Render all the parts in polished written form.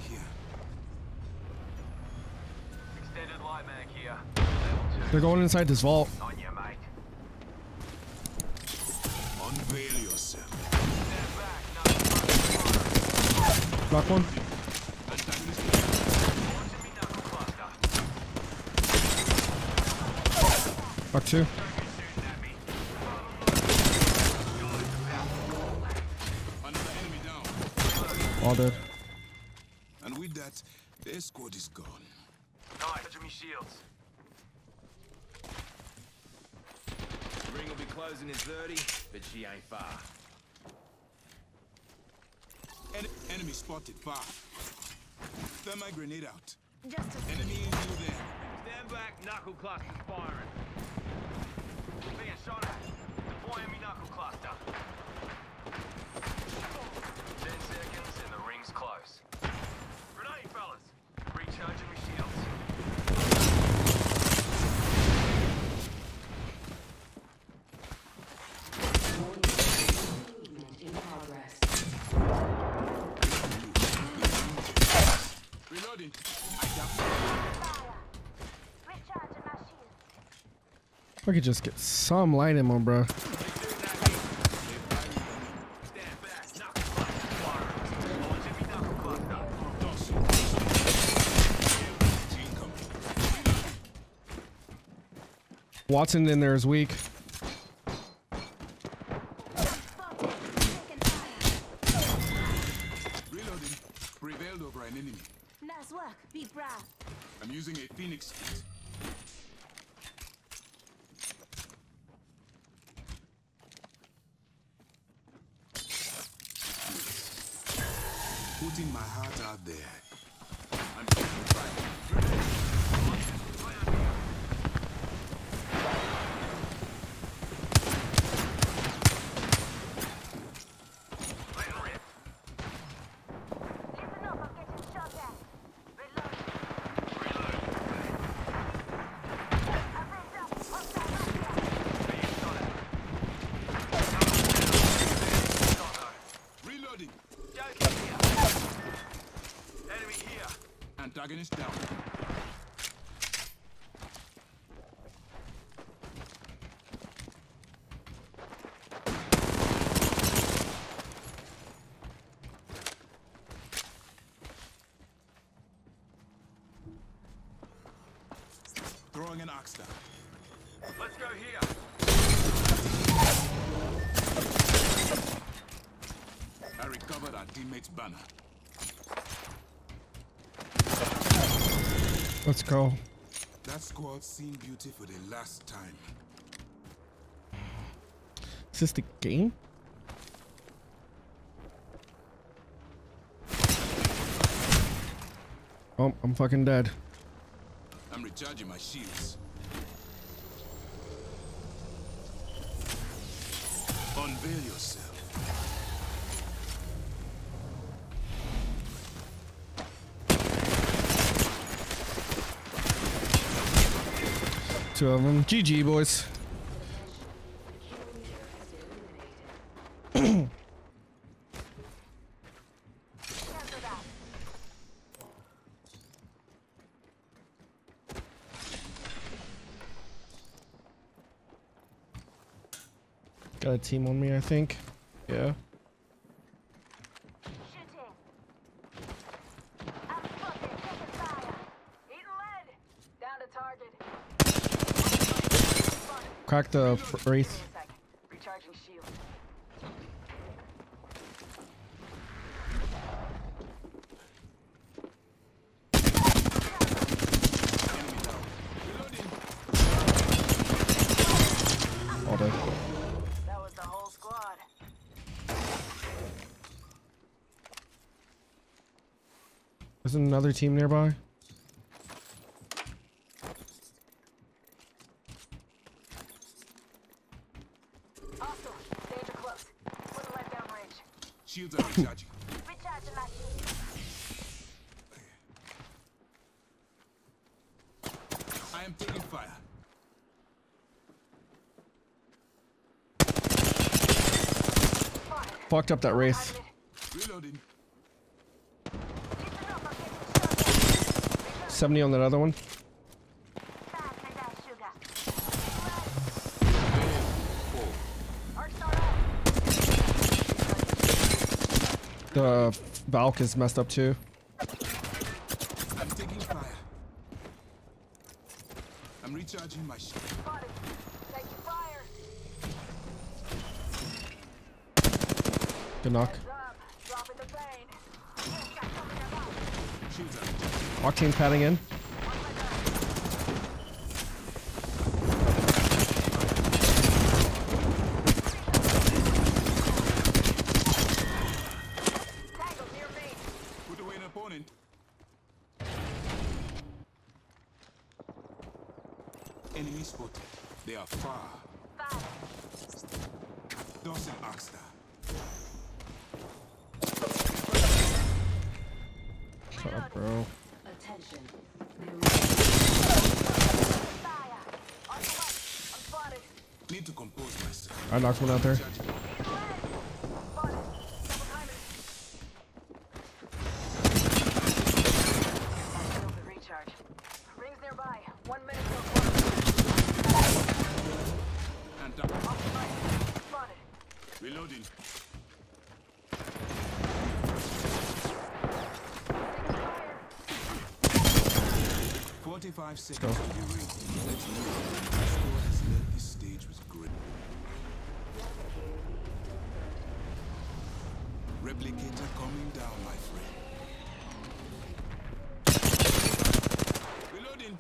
here. Extended light mag here. They're going inside this vault. On you, mate. Unveil yourself. Stand back, Knock one. launching me knuckle cluster. Knock two. Another enemy down. All dead. And with that, the escort is gone. Nice, touching me shields. Ring will be closing in 30, but she ain't far. Enemy spotted far. Thermite grenade out. Just a Enemy in you there. Stand back, knuckle cluster's firing. Being shot at. Deploying me knuckle cluster. 10 seconds and the ring's close. Grenade, fellas. Recharging me shields. In progress. Reloading. I got recharging my shield. If I could just get some light ammo, bro. Stand back, knuckle cluster firing. Launching me knuckle cluster. Watson in there is weak. reloading. Prevailed over an enemy. Nice work. Be proud. I'm using a Phoenix kit. Putting my heart out there. I'm taking fire. Letting rip. Listen up, I'm getting shot at. Reload. Reload. I've raised up. Hostile right here. Being shot at. Shot though. Reloading. Joking here. Enemy here. Antagonist down. Throwing an ox down. Let's go here. I recovered our teammate's banner. Let's go. That squad's seen beauty for the last time. Is this the game? Oh, I'm fucking dead. I'm recharging my shields. Unveil yourself. Two of them. GG, boys. Cancel that. Got a team on me, I think. Yeah. Shooting. I'm spotted. Taking fire. Eating lead. Down to target. Crack the wraith. Give me a sec. Recharging shield. All dead. That was the whole squad. There's another team nearby. Hostile. Danger close. Wouldn't let down range. Shields are recharging. Recharging my shield. I am taking fire. Fucked up that wraith. Reloading. Listen up, I'm 70 on that other one. Fast and that sugar. Arc start up. The Valk is messed up too. I'm taking fire. I'm recharging my shield. Spotted. Taking fire. Good knock. Heads up. Dropping the plane. Yes, got something about. Shields are recharging. Octane padding in. Tangled near me. Put away an opponent. Enemy spotted. They are far. Fast. Dawson Oxstar. Shut up, bro. Attention. Fire. On the left. I'm spotted. Need to compose myself. I knocked one out there. Recharging. Need lead. Spotted. Double timing. Shield to recharge. Rings nearby. 1 minute till close. And down. Off the right. Spotted. Reloading. Taking fire. 45 seconds go. to the ring. Let's move. The squad has led this stage with grit. Replicator coming down, my friend. Reloading.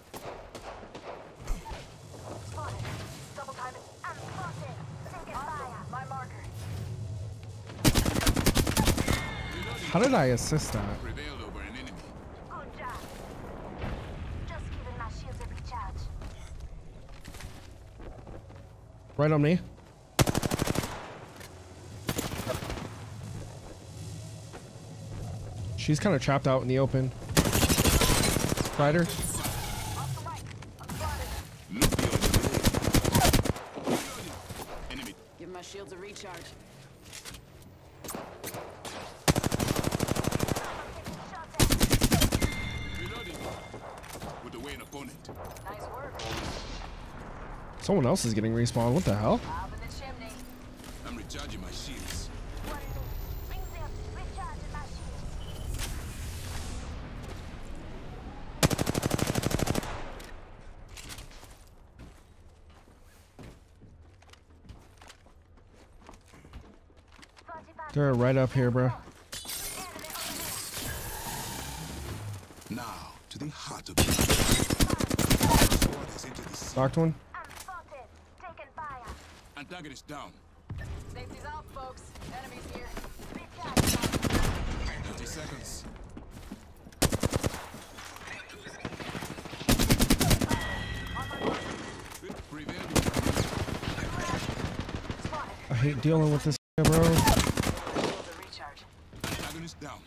Spotted. Double timing. I'm spotted. Taking fire. My marker. How did I assist that? Prevailed over an enemy. Good job. Just giving my shields a recharge. Right on me. She's kind of trapped out in the open. Rider. Off the right. I'm spotted. Look the other way. Reloading. Enemy. Give my shields a recharge. Shots at. Reloading. Put away an opponent. Nice work. Someone else is getting respawned. What the hell? Up in the chimney. I'm recharging my shields. What is it? Rings up. Recharging my shields. They're right up here, bro. Now, to the heart of the squad has entered the scene. Knocked one. I'm spotted. Taking fire. Antagonist down. Safety's out, folks. Enemies here. Recharging. 30 seconds. Prevailed. Spotted. I hate dealing with this, bro. Shields a recharge. Antagonist down.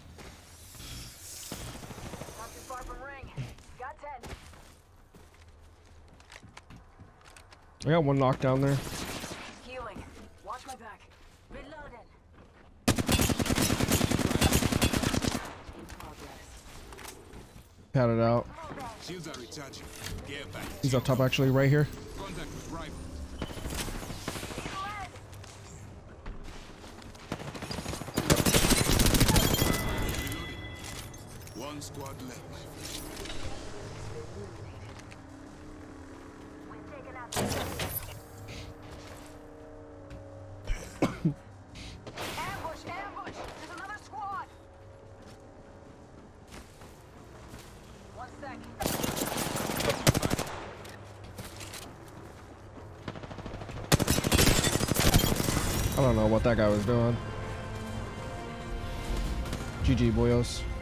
Not too far from ring. Got 10. I got one knocked down there. Healing. Watch my back. Reloading. In progress. Padded out. Moving. Shields are recharging. Gear back. He's up top, actually, right here. Contact with rival. Need lead. Reloading. One squad left. We're taking out. Ambush! Ambush! There's another squad. 1 sec. I don't know what that guy was doing. GG, boyos.